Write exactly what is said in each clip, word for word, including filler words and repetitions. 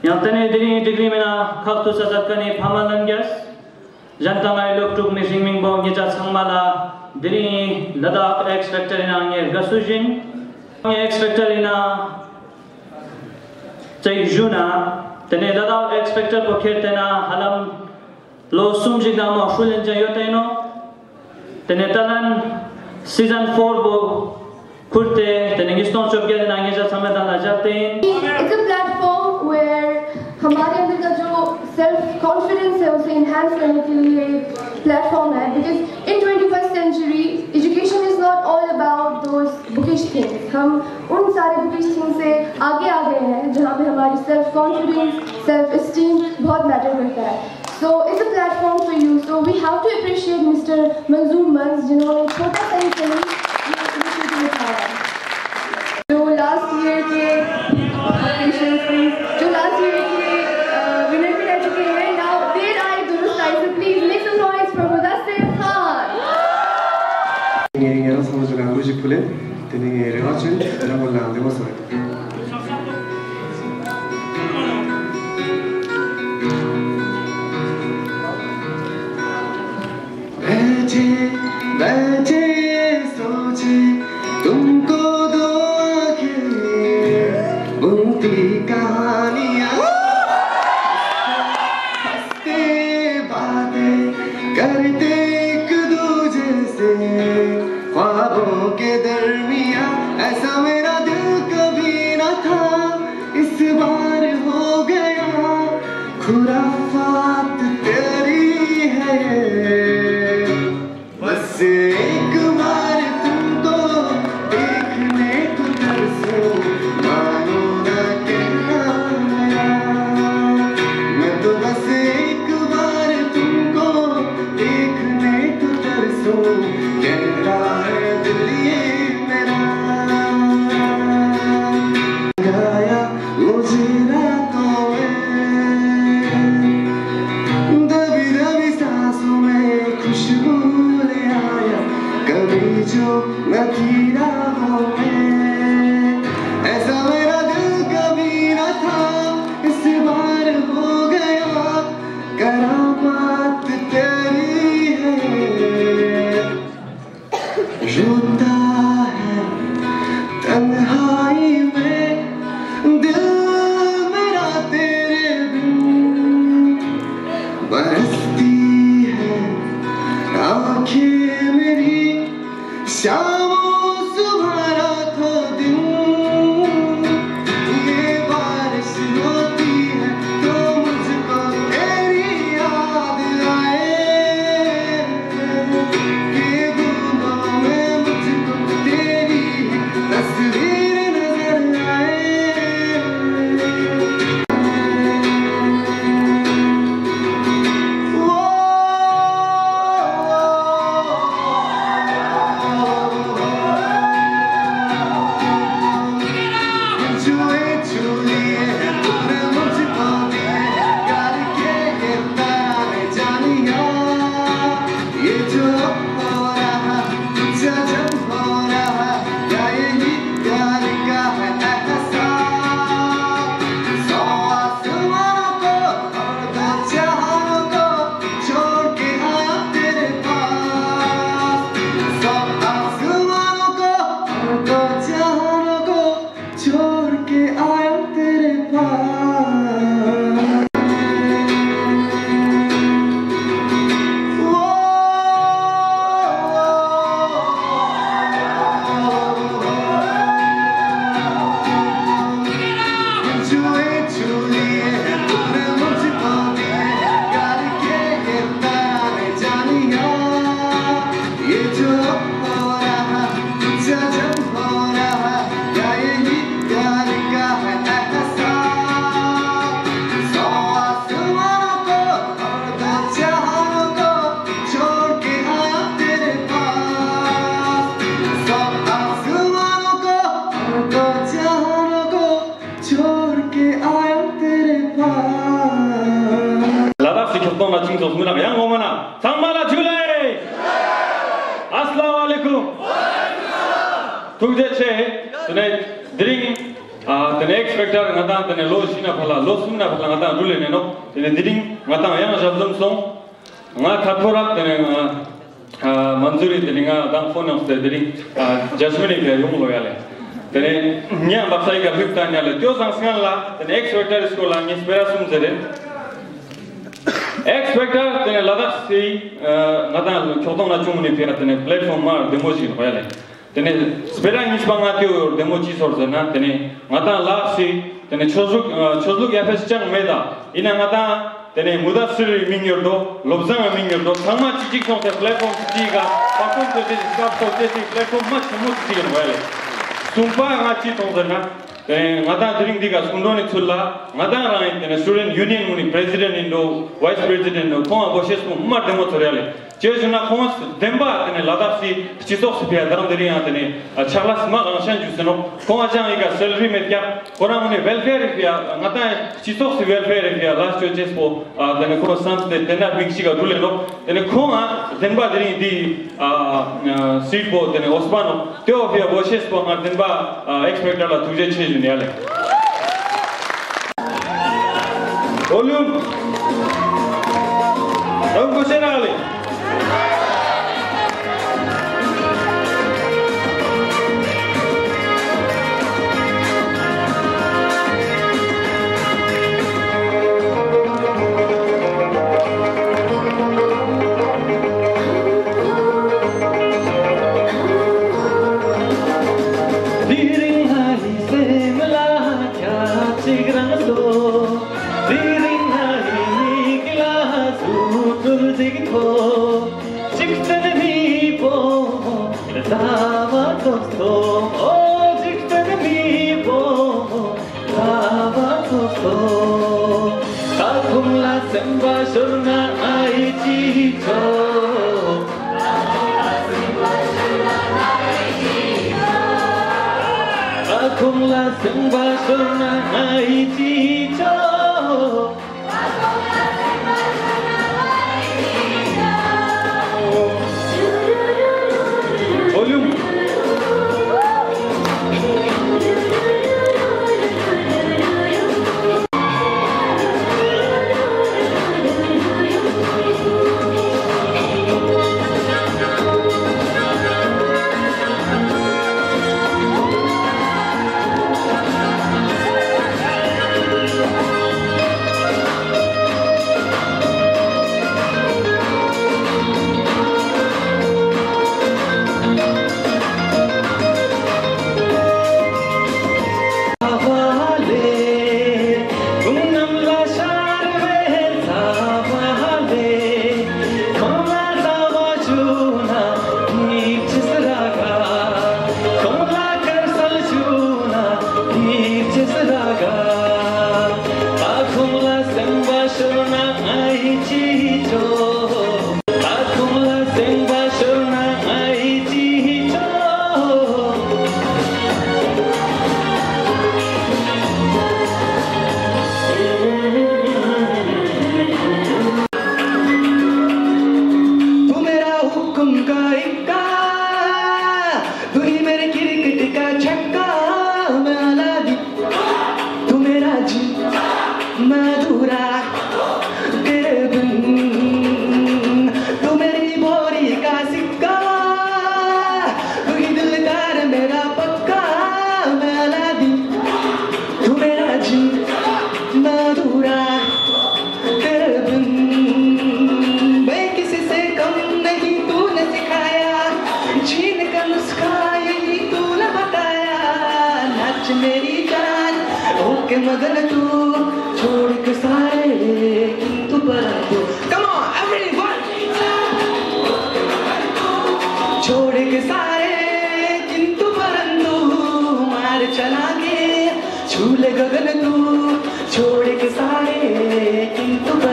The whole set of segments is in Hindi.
Yang tani diri degree mena khaktu sazatkani phamalan gas. Janta ngai lok tuk ni singming bong ngeja sangmala diri Ladakh X Factor ina nge gasujin. X Factor ina cai juna tani Ladakh X Factor ko khertena halam lo sumjig dama shulen jayoteno. Tani talan season four bo kurte tani giston chopge na ngeja samadana jate. It's a platform where हमारे अंदर का जो सेल्फ कॉन्फिडेंस है उसे enhance करने के लिए प्लेटफॉर्म है because in twenty-first century education is not all about those bookish things. हम उन सारे bookish things से आगे आ गए हैं जहाँ पे हमारी self confidence, self esteem बहुत मैटर करता है. So it's a platform for you. So we have to appreciate Mister Manzur Manz जिन्होंने छोटा सा ही फिल्म ये उठाया. जो last year के जो last year के winner भी रह चुके हैं. Now they are those guys. So please make some noise for Mudassir Khan. ये ये ना समझ लगा मुझे पुले तेरे ये रेवाचन तेरा बोलना आंधे मत सोए. बैठे बैठे सोचे तुमको दो आंखें बुनती कहानियाँ हंसते बातें करते एक दूजे से ख्वाबों के दरमियाँ ऐसा मेरा दिल कभी न था इस बार हो गया खुराफात तेरी है बस एक बार तुमको देखने को तरसूं मानो ना कहना मैं तो बस एक बार तुमको देखने को तरसूं कह रहा है दिल ये मेरा गाया मुझे रातों में दबी दबी सांसों में खुशबू ले आया कभी जो न थी राहों में ऐसा मेरा दिल कभी न था इस बार हो गया करामात तेरी है रोता है तन्हाई में दिल मेरा तेरे बिन बरसती है आँखें मेरी शामों सुबह रात हो दिन ये बारिश होती है तो मुझको तेरी याद आए ये बूंदों में मुझको तेरी तस्वीर नजर आए Assalamualaikum. Tugde che tonight drink the X Factor ngata the low shina phala low sumna phala ngata rule ne no the diding ngata yang jabdum song nga khathora the Manzuri the nga dang phone of the diding jasmine ke yung loyale the nya baksai ka bhikta nya le tyo sanskar la the X Factor school la ni spera sum zere X Factor the Ladakh si ngata chotong na chumni pera the platform mar demoji loyale Tene spera nis bangati or demoji sorzana tene ngata lapsi tene chozuk chozuk yafes chang meda ina ngata tene mudasir mingyordo lobzang mingyordo thama chichik song te platform chiga pakon te skap te te platform mat mut chigen wale sumpa ngachi tongzana tene ngata dring diga sundoni chulla ngata rai tene student union muni president indo vice president no ko boshes mo mat demo thorale Chejuna khons demba tene Ladakh si chisok pia daram deri ya tene chaglas ma ganshan jusno ko ajang iga salary me kya kora mune welfare pia ngata chisok si welfare pia last choices po tene ko sans de tena bigsi ga dule no tene khoma demba deri di seat po tene osmano teo pia boshes po ma demba expect la tuje chejun yale volume Ram ko serale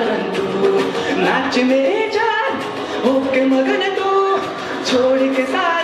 नाच मेरे जान होके मगन तू छोड़ के सारे